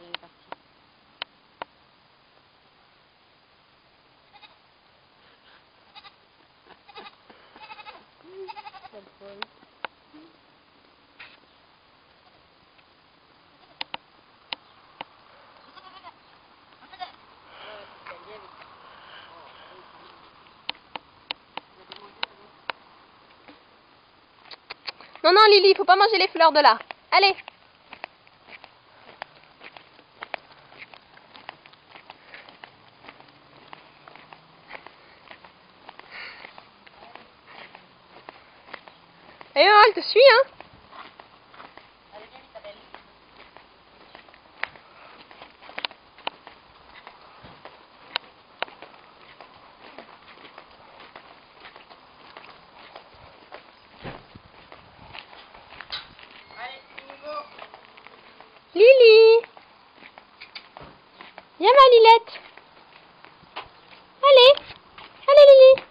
elle est partie. Quelle folle. Non, non, Lili, il faut pas manger les fleurs de là. Allez. Et oh, elle te suit, hein. Allez, viens vite, ta belle. Lili. Viens, ma Lilette. Allez. Allez, Lili.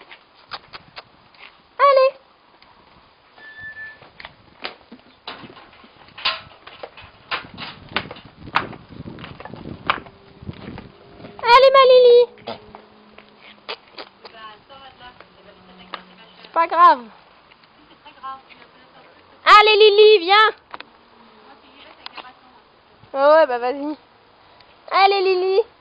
Allez. Allez, ma Lili. C'est pas grave. Allez, Lili, viens. Oh ouais, bah vas-y. Allez, Lili.